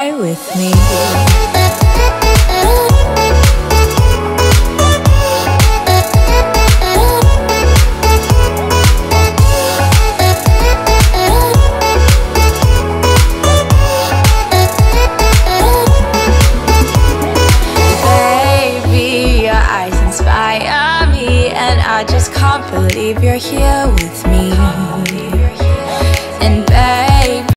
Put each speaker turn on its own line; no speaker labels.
with me. Baby, your eyes inspire me, and I just can't believe you're here with me.